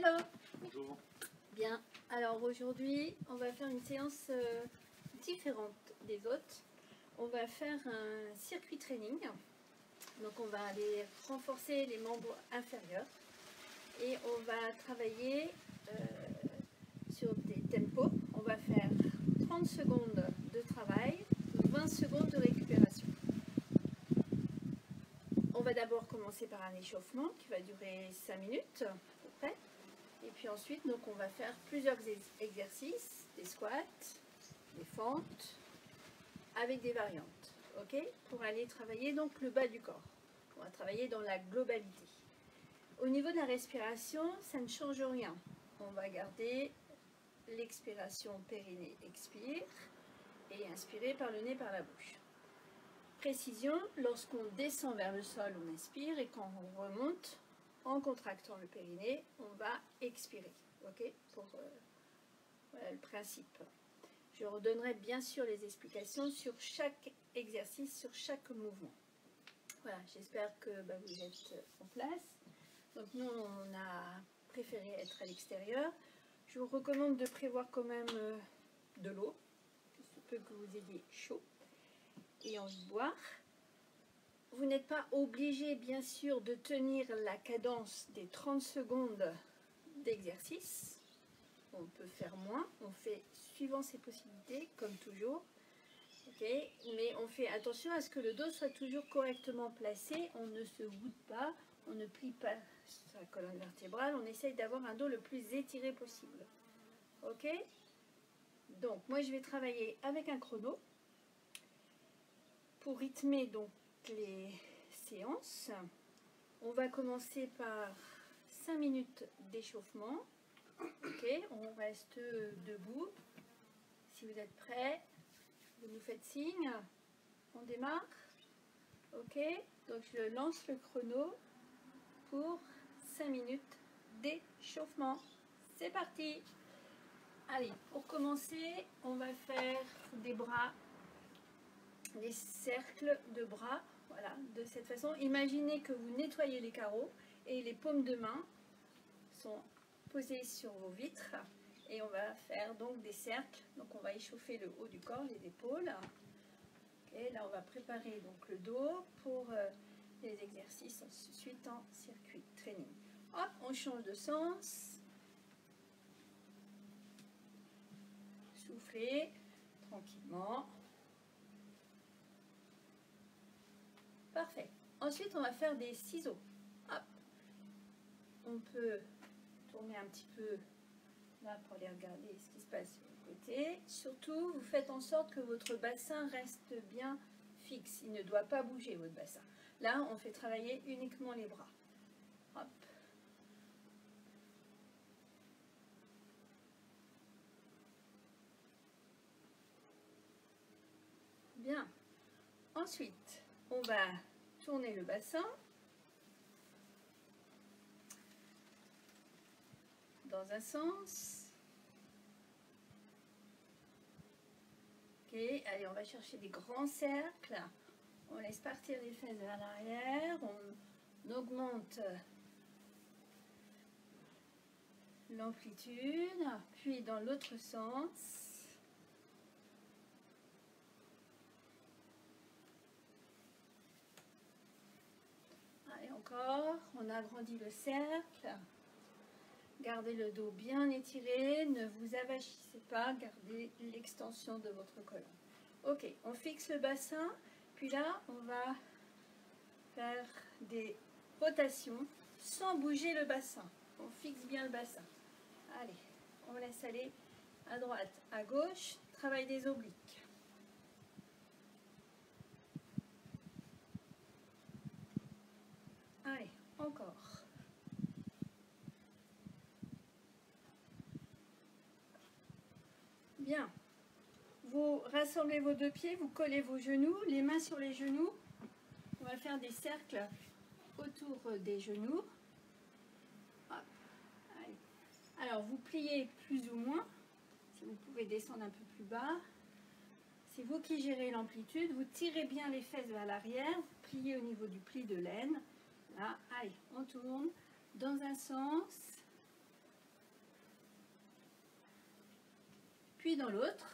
Hello. Bonjour. Bien, alors aujourd'hui on va faire une séance différente des autres. On va faire un circuit training. Donc on va aller renforcer les membres inférieurs et on va travailler sur des tempos. On va faire 30 secondes de travail, 20 secondes de récupération. On va d'abord commencer par un échauffement qui va durer 5 minutes à peu près. Et puis ensuite, donc, on va faire plusieurs exercices, des squats, des fentes, avec des variantes, ok, pour aller travailler donc le bas du corps. On va travailler dans la globalité. Au niveau de la respiration, ça ne change rien. On va garder l'expiration périnée, expire, et inspirer par le nez, par la bouche. Précision, lorsqu'on descend vers le sol, on inspire, et quand on remonte, en contractant le périnée, on va expirer, ok, pour voilà le principe. Je redonnerai bien sûr les explications sur chaque exercice, sur chaque mouvement. Voilà, j'espère que vous êtes en place. Donc nous, on a préféré être à l'extérieur. Je vous recommande de prévoir quand même de l'eau, il se peut que vous ayez chaud et envie de boire. Vous n'êtes pas obligé, bien sûr, de tenir la cadence des 30 secondes d'exercice. On peut faire moins, on fait suivant ses possibilités, comme toujours. Okay. Mais on fait attention à ce que le dos soit toujours correctement placé. On ne se voûte pas, on ne plie pas sa colonne vertébrale. On essaye d'avoir un dos le plus étiré possible. Ok? Donc, moi, je vais travailler avec un chrono pour rythmer donc les séances. On va commencer par 5 minutes d'échauffement. Ok, on reste debout. Si vous êtes prêts, vous nous faites signe. On démarre. Ok, donc je lance le chrono pour 5 minutes d'échauffement. C'est parti. Allez, pour commencer, on va faire des bras, des cercles de bras. Voilà, de cette façon, imaginez que vous nettoyez les carreaux et les paumes de main sont posées sur vos vitres et on va faire donc des cercles. Donc on va échauffer le haut du corps, les épaules. Et là on va préparer donc le dos pour les exercices ensuite en circuit training. Hop, on change de sens. Soufflez tranquillement. Parfait. Ensuite, on va faire des ciseaux. Hop. On peut tourner un petit peu là pour aller regarder ce qui se passe sur le côté. Surtout, vous faites en sorte que votre bassin reste bien fixe. Il ne doit pas bouger, votre bassin. Là, on fait travailler uniquement les bras. Hop. Bien. Ensuite, on va tourner le bassin dans un sens. Ok, allez, on va chercher des grands cercles. On laisse partir les fesses vers l'arrière. On augmente l'amplitude. Puis dans l'autre sens. Allez, encore. On agrandit le cercle. Gardez le dos bien étiré, ne vous avachissez pas, gardez l'extension de votre colonne. Ok, on fixe le bassin, puis là, on va faire des rotations sans bouger le bassin. On fixe bien le bassin. Allez, on laisse aller à droite, à gauche, travail des obliques. Allez, encore. Bien. Vous rassemblez vos deux pieds, vous collez vos genoux, les mains sur les genoux. On va faire des cercles autour des genoux. Hop. Allez. Alors, vous pliez plus ou moins. Si vous pouvez descendre un peu plus bas. C'est vous qui gérez l'amplitude. Vous tirez bien les fesses vers l'arrière. Vous pliez au niveau du pli de l'aine. Là, allez, on tourne dans un sens. puis dans l'autre.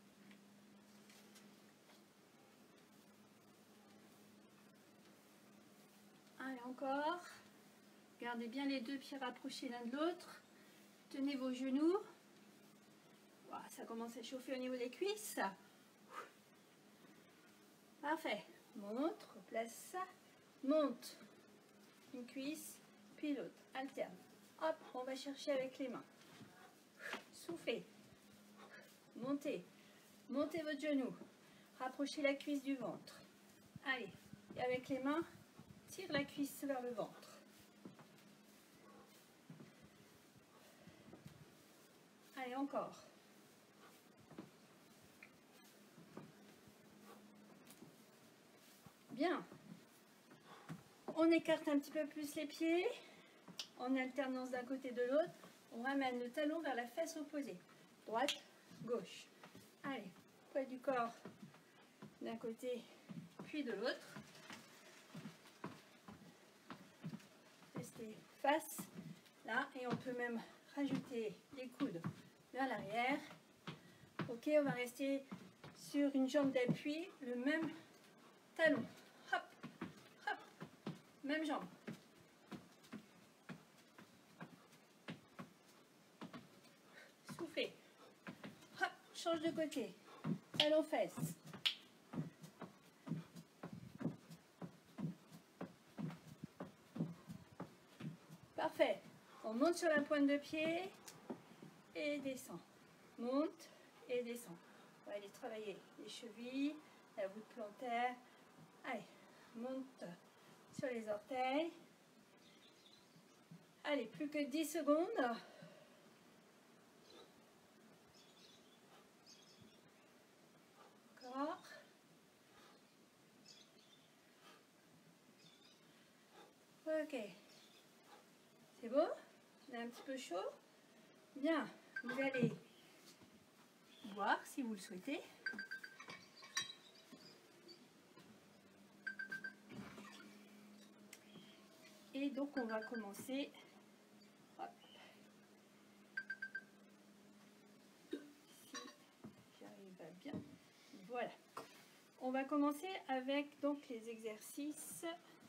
Allez, encore. Gardez bien les deux pieds rapprochés l'un de l'autre. Tenez vos genoux. Voilà, ça commence à chauffer au niveau des cuisses. Parfait. Monte, replace ça. Monte. Une cuisse, puis l'autre. Alterne. Hop, on va chercher avec les mains. Soufflez. Montez. Montez votre genou. Rapprochez la cuisse du ventre. Allez. Et avec les mains, tire la cuisse vers le ventre. Allez, encore. Bien. On écarte un petit peu plus les pieds. En alternance d'un côté de l'autre. On ramène le talon vers la fesse opposée. Droite, gauche. Allez, poids du corps d'un côté puis de l'autre. Restez face, là, et on peut même rajouter les coudes vers l'arrière. Ok, on va rester sur une jambe d'appui, le même talon. Hop, hop, même jambe. Soufflez. Hop, change de côté. Talon fesse. Parfait. On monte sur la pointe de pied et descend. Monte et descend. On va aller travailler les chevilles, la voûte plantaire. Allez, monte sur les orteils. Allez, plus que 10 secondes. Encore. Ok. C'est beau? On est un petit peu chaud? Bien. Vous allez boire si vous le souhaitez. Et donc on va commencer. Hop. Si j'arrive à bien. Voilà. On va commencer avec donc les exercices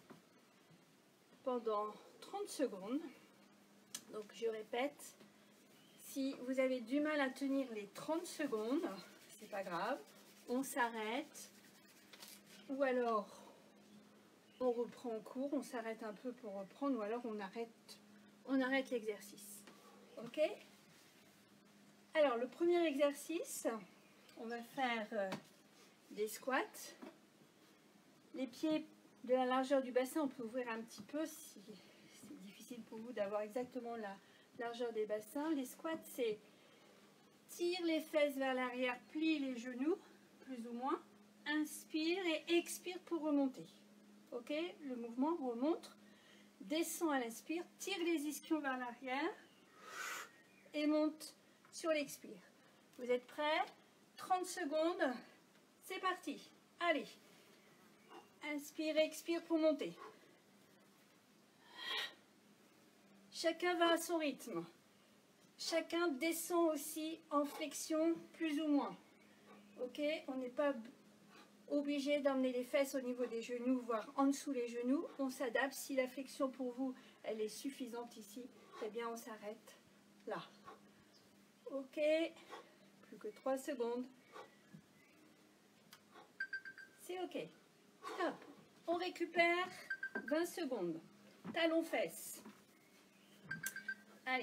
pendant 30 secondes. Donc je répète, si vous avez du mal à tenir les 30 secondes, c'est pas grave, on s'arrête ou alors on reprend en cours, on s'arrête un peu pour reprendre ou alors on arrête l'exercice. Ok? Alors le premier exercice, on va faire des squats. Les pieds de la largeur du bassin, on peut ouvrir un petit peu si c'est difficile pour vous d'avoir exactement la largeur des bassins. Les squats, c'est tire les fesses vers l'arrière, plie les genoux, plus ou moins. Inspire et expire pour remonter. Ok? Le mouvement remonte, descend à l'inspire, tire les ischions vers l'arrière et monte sur l'expire. Vous êtes prêts? 30 secondes, c'est parti. Allez. Inspire, expire pour monter. Chacun va à son rythme. Chacun descend aussi en flexion, plus ou moins. Ok? On n'est pas obligé d'emmener les fesses au niveau des genoux, voire en dessous les genoux. On s'adapte. Si la flexion pour vous, elle est suffisante ici, eh bien on s'arrête là. Ok? Plus que 3 secondes. C'est ok. Hop. On récupère 20 secondes. Talon fesses. Allez.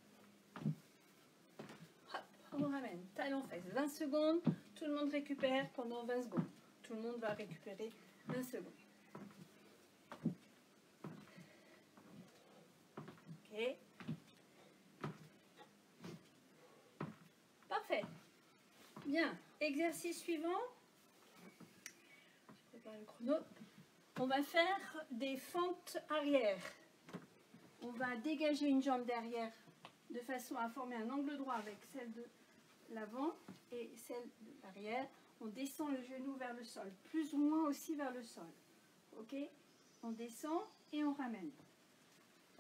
Hop, on ramène. Talon fesses. 20 secondes. Tout le monde récupère pendant 20 secondes. Tout le monde va récupérer 20 secondes. Ok. Parfait. Bien. Exercice suivant. Je prépare le chrono. On va faire des fentes arrière. On va dégager une jambe derrière de façon à former un angle droit avec celle de l'avant et celle de l'arrière. On descend le genou vers le sol, plus ou moins aussi vers le sol. Ok? On descend et on ramène.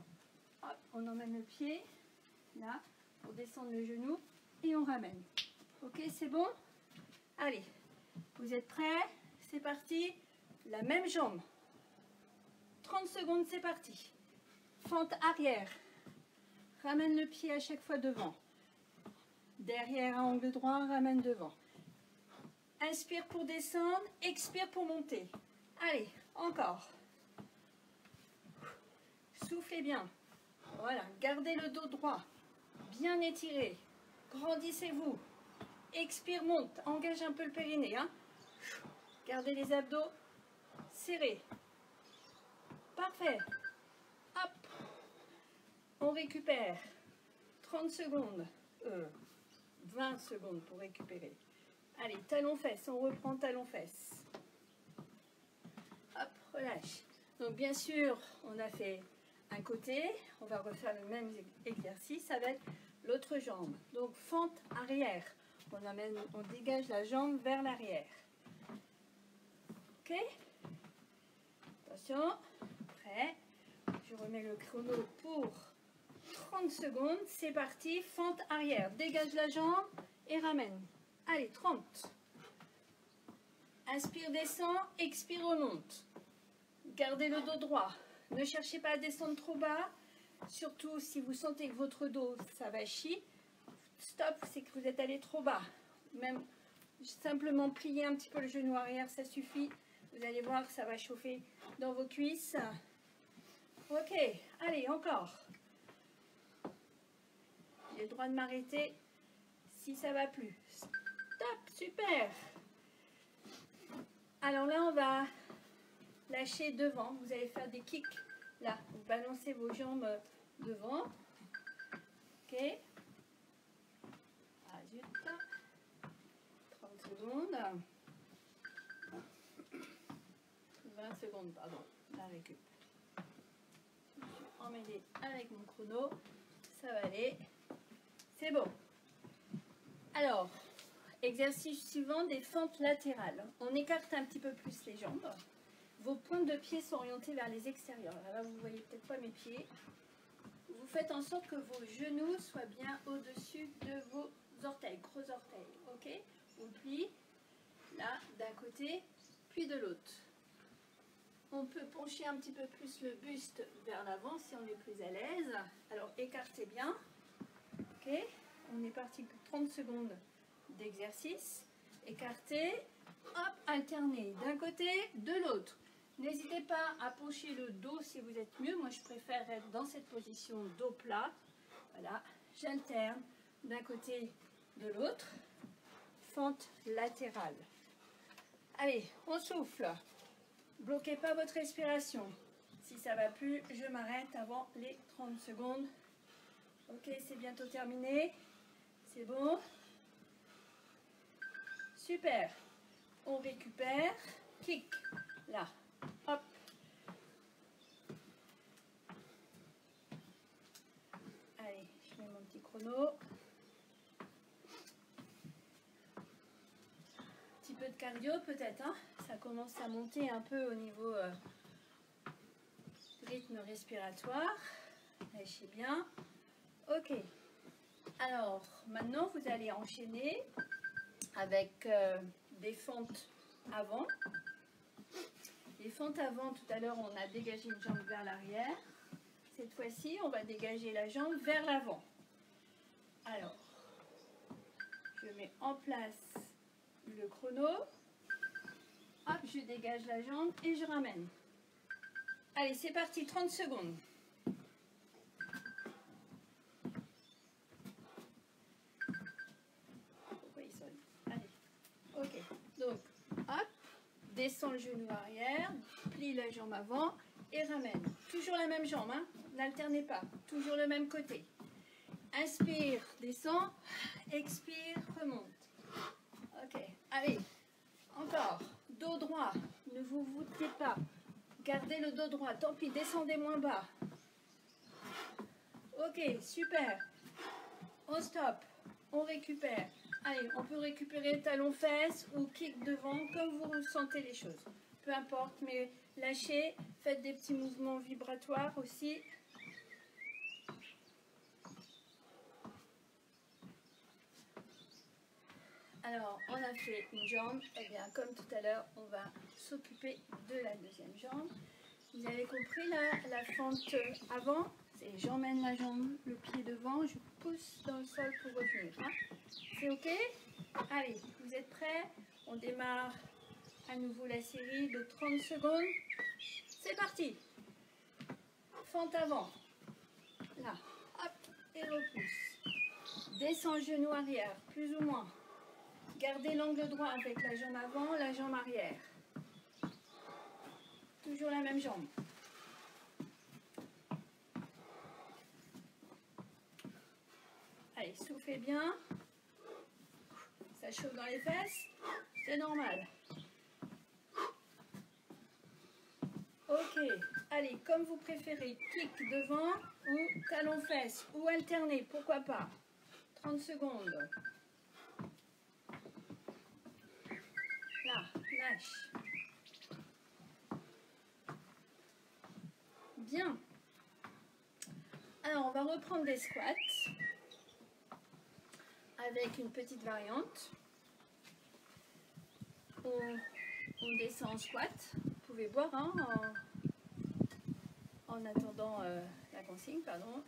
Hop, on emmène le pied là pour descendre le genou et on ramène. Ok, c'est bon? Allez, vous êtes prêts? C'est parti. La même jambe. 30 secondes, c'est parti. Fente arrière. Ramène le pied à chaque fois devant. Derrière à angle droit, ramène devant. Inspire pour descendre, expire pour monter. Allez, encore. Soufflez bien. Voilà, gardez le dos droit. Bien étiré. Grandissez-vous. Expire, monte. Engage un peu le périnée. Hein. Gardez les abdos serrés. Parfait. Hop. On récupère. 30 secondes. 20 secondes pour récupérer. Allez, talons-fesses. On reprend talons-fesses. Hop, relâche. Donc, bien sûr, on a fait un côté. On va refaire le même exercice avec l'autre jambe. Donc, fente arrière. On dégage la jambe vers l'arrière. Ok? Attention. Prêt. Je remets le chrono pour 30 secondes. C'est parti. Fente arrière. Dégage la jambe et ramène. Allez, 30. Inspire, descend. Expire, remonte. Gardez le dos droit. Ne cherchez pas à descendre trop bas. Surtout si vous sentez que votre dos, ça vachit. Stop, c'est que vous êtes allé trop bas. Même simplement plier un petit peu le genou arrière, ça suffit. Vous allez voir que ça va chauffer dans vos cuisses. Ok, allez, encore. J'ai le droit de m'arrêter si ça ne va plus. Stop, super. Alors là, on va lâcher devant. Vous allez faire des kicks. Là, vous balancez vos jambes devant. Ok. Ah, zut. 30 secondes. 20 secondes, pardon. La récup. Je suis emmêlée avec mon chrono. Ça va aller. C'est bon. Alors, exercice suivant, des fentes latérales. On écarte un petit peu plus les jambes. Vos pointes de pied sont orientées vers les extérieurs. Là, vous ne voyez peut-être pas mes pieds. Vous faites en sorte que vos genoux soient bien au-dessus de vos orteils, gros orteils. Ok? On plie, là, d'un côté, puis de l'autre. On peut pencher un petit peu plus le buste vers l'avant si on est plus à l'aise. Alors, écartez bien. Ok? On est parti pour 30 secondes d'exercice. Écartez, hop, alternez d'un côté, de l'autre. N'hésitez pas à pencher le dos si vous êtes mieux. Moi, je préfère être dans cette position dos plat. Voilà, j'alterne d'un côté, de l'autre. Fente latérale. Allez, on souffle. Bloquez pas votre respiration. Si ça ne va plus, je m'arrête avant les 30 secondes. Ok, c'est bientôt terminé. C'est bon. Super. On récupère. Kick. Là. Hop. Allez, je mets mon petit chrono. Un petit peu de cardio peut-être. Hein, ça commence à monter un peu au niveau rythme respiratoire. Lâchez bien. Ok. Alors, maintenant, vous allez enchaîner avec des fentes avant. Les fentes avant, tout à l'heure, on a dégagé une jambe vers l'arrière. Cette fois-ci, on va dégager la jambe vers l'avant. Alors, je mets en place le chrono. Hop, je dégage la jambe et je ramène. Allez, c'est parti, 30 secondes. Pourquoi il sonne? Allez, ok. Donc, hop, descend le genou arrière, plie la jambe avant et ramène. Toujours la même jambe, hein? N'alternez pas. Toujours le même côté. Inspire, descend, expire, remonte. Ok, allez, encore. Dos droit, ne vous voûtez pas. Gardez le dos droit, tant pis, descendez moins bas. Ok, super. On stoppe, on récupère. Allez, on peut récupérer talon-fesses ou kick devant, comme vous ressentez les choses. Peu importe, mais lâchez, faites des petits mouvements vibratoires aussi. Alors, on a fait une jambe. Eh bien, comme tout à l'heure, on va s'occuper de la deuxième jambe. Vous avez compris la fente avant? J'emmène la jambe, le pied devant, je pousse dans le sol pour revenir. Hein? C'est ok? Allez, vous êtes prêts? On démarre à nouveau la série de 30 secondes. C'est parti! Fente avant. Là, hop, et repousse. Descends genou arrière, plus ou moins. Gardez l'angle droit avec la jambe avant, la jambe arrière. Toujours la même jambe. Allez, soufflez bien. Ça chauffe dans les fesses. C'est normal. Ok. Allez, comme vous préférez, kick devant ou talon fesses ou alterner, pourquoi pas. 30 secondes. Là, lâche. Bien. Alors, on va reprendre des squats avec une petite variante. On descend en squat. Vous pouvez boire hein, en attendant la consigne, pardon.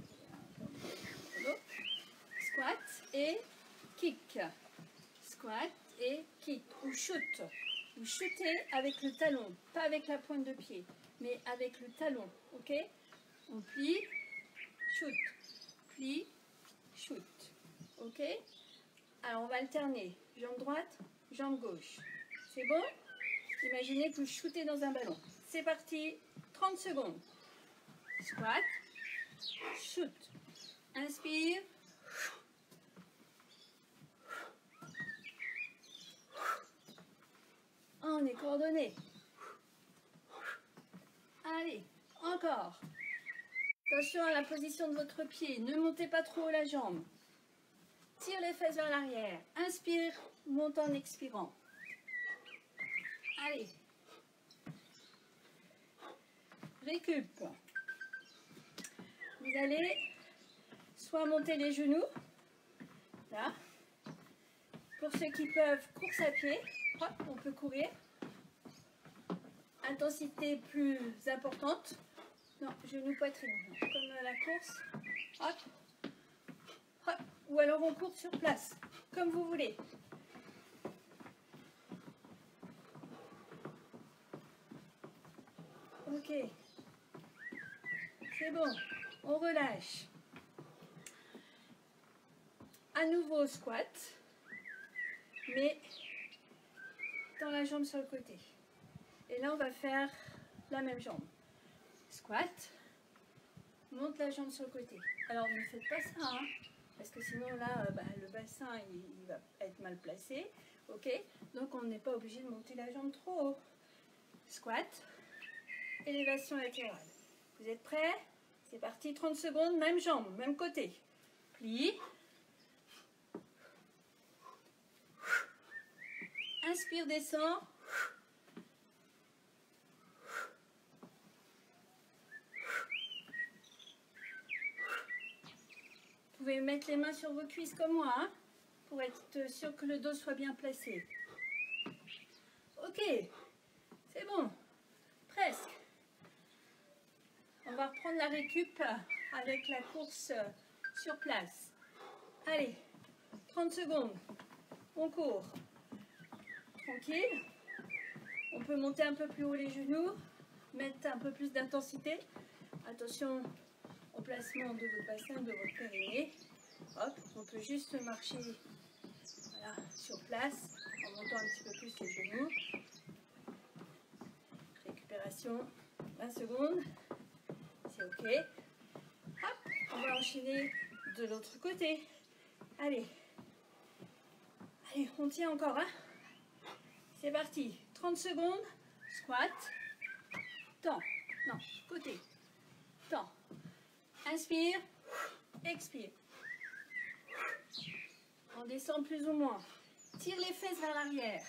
Squat et kick. Squat et kick ou shoot. Vous shootez avec le talon, pas avec la pointe de pied, mais avec le talon. Ok? On plie, shoot, plie, shoot. Ok? Alors on va alterner. Jambe droite, jambe gauche. C'est bon? Imaginez que vous shootez dans un ballon. C'est parti, 30 secondes. Squat, shoot. Inspire. On est coordonné. Allez, encore. Attention à la position de votre pied. Ne montez pas trop haut la jambe. Tire les fesses vers l'arrière. Inspire, monte en expirant. Allez. Récup. Vous allez soit monter les genoux. Là. Pour ceux qui peuvent, course à pied. Hop, on peut courir. Intensité plus importante. Non, genou poitrine. Comme la course. Hop. Hop. Ou alors on court sur place. Comme vous voulez. Ok. C'est bon. On relâche. À nouveau squat. Mais dans la jambe sur le côté. Et là, on va faire la même jambe. Squat. Monte la jambe sur le côté. Alors, ne faites pas ça, hein, parce que sinon, là, le bassin, il va être mal placé. Ok? Donc, on n'est pas obligé de monter la jambe trop haut. Squat. Élévation latérale. Vous êtes prêts? C'est parti, 30 secondes. Même jambe, même côté. Plie. Inspire, descend. Vous pouvez mettre les mains sur vos cuisses comme moi, hein, pour être sûr que le dos soit bien placé. Ok, c'est bon, presque. On va reprendre la récup avec la course sur place. Allez, 30 secondes, on court. Tranquille. On peut monter un peu plus haut les genoux, mettre un peu plus d'intensité. Attention au placement de votre bassin, de votre périnée. Hop, on peut juste marcher voilà, sur place en montant un petit peu plus les genoux. Récupération, 20 secondes. C'est ok. Hop, on va enchaîner de l'autre côté. Allez. Allez, on tient encore, hein. C'est parti. 30 secondes. Squat. Temps. Non, côté. Temps. Inspire. Expire. On descend plus ou moins. Tire les fesses vers l'arrière.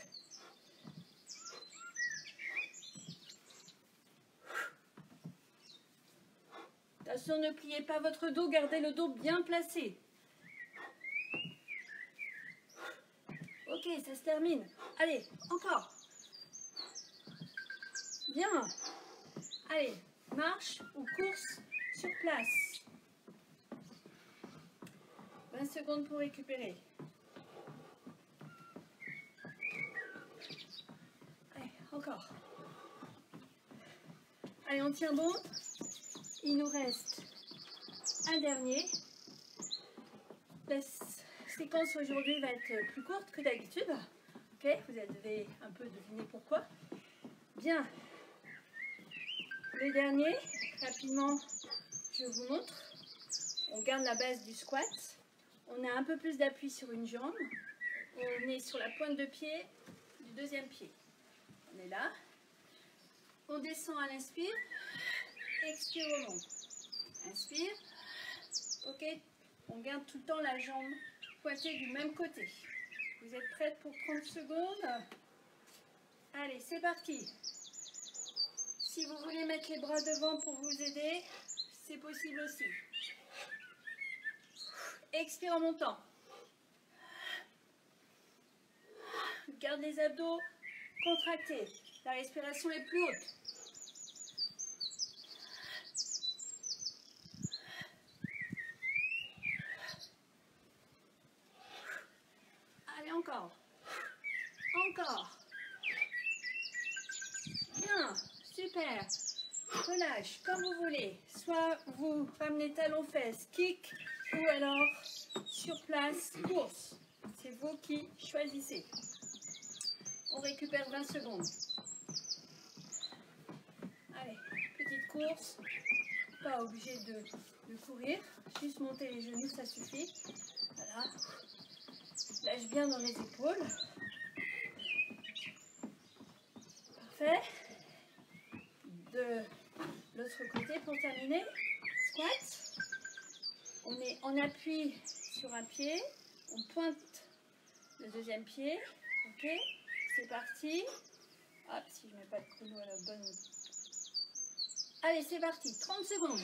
Attention, ne pliez pas votre dos. Gardez le dos bien placé. Ok, ça se termine. Allez, encore. Bien. Allez, marche ou course sur place. 20 secondes pour récupérer. Allez, encore. Allez, on tient bon. Il nous reste un dernier. La séquence aujourd'hui va être plus courte que d'habitude. Ok, vous devez un peu deviner pourquoi. Bien. Le dernier, rapidement, je vous montre. On garde la base du squat. On a un peu plus d'appui sur une jambe. On est sur la pointe de pied du deuxième pied. On est là. On descend à l'inspire. Expire au long. Inspire. Ok. On garde tout le temps la jambe pointée du même côté. Vous êtes prête pour 30 secondes? Allez, c'est parti. Si vous voulez mettre les bras devant pour vous aider, c'est possible aussi. Expire en montant. Garde les abdos contractés. La respiration est plus haute. Allez, encore. Encore. Bien, super. Relâche comme vous voulez. Soit vous ramenez talons fesses, kick, ou alors sur place, course. C'est vous qui choisissez. On récupère 20 secondes. Allez, petite course. Pas obligé de courir. Juste monter les genoux, ça suffit. Voilà. Lâche bien dans les épaules. Parfait. De l'autre côté pour terminer. Squat. On est en appui sur un pied. On pointe le deuxième pied. Ok. C'est parti. Ah, si je ne mets pas de chrono à la bonne. Allez, c'est parti. 30 secondes.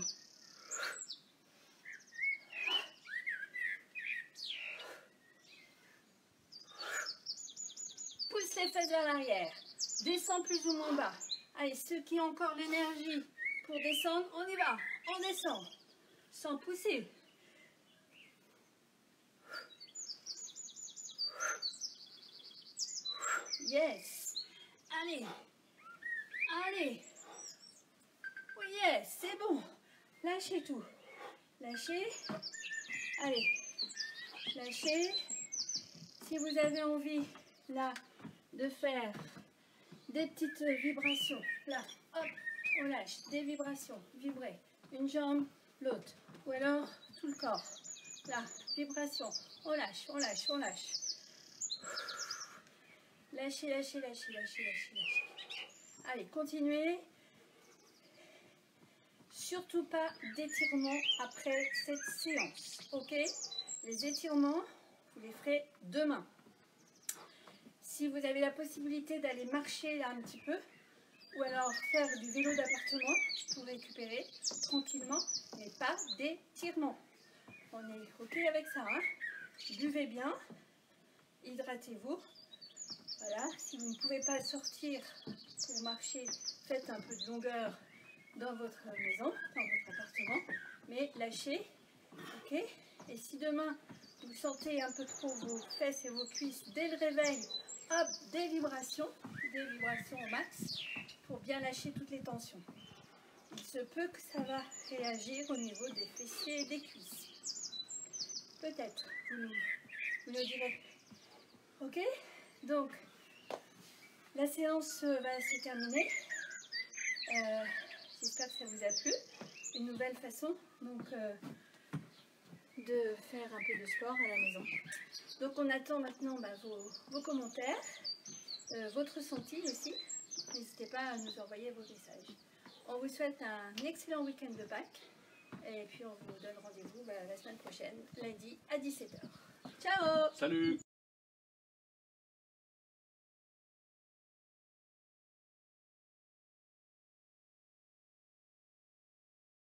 Pousse les fesses vers l'arrière. Descends plus ou moins bas. Allez, ceux qui ont encore l'énergie pour descendre, on y va. On descend. Sans pousser. Yes. Allez. Allez. Oh yes, c'est bon. Lâchez tout. Lâchez. Allez. Lâchez. Si vous avez envie, là, de faire des petites vibrations. Là, hop, on lâche. Des vibrations. Vibrer. Une jambe, l'autre. Ou alors, tout le corps. Là, vibration. On lâche, on lâche, on lâche. Lâchez, lâchez, lâchez, lâchez, lâchez, lâchez. Allez, continuez. Surtout pas d'étirement après cette séance. Ok? Les étirements, vous les ferez demain. Si vous avez la possibilité d'aller marcher là un petit peu, ou alors faire du vélo d'appartement pour récupérer tranquillement, mais pas d'étirement. On est ok avec ça, hein? Buvez bien, hydratez-vous. Voilà, si vous ne pouvez pas sortir pour marcher, faites un peu de longueur dans votre maison, dans votre appartement, mais lâchez, ok? Et si demain vous sentez un peu trop vos fesses et vos cuisses dès le réveil, hop, des vibrations au max pour bien lâcher toutes les tensions. Il se peut que ça va réagir au niveau des fessiers et des cuisses. Peut-être, vous nous direz. Ok? Donc, la séance va se terminer. J'espère que ça vous a plu. Une nouvelle façon donc, de faire un peu de sport à la maison. Donc on attend maintenant vos commentaires, votre ressenti aussi. N'hésitez pas à nous envoyer vos messages. On vous souhaite un excellent week-end de Pâques. Et puis on vous donne rendez-vous la semaine prochaine, lundi à 17h. Ciao! Salut!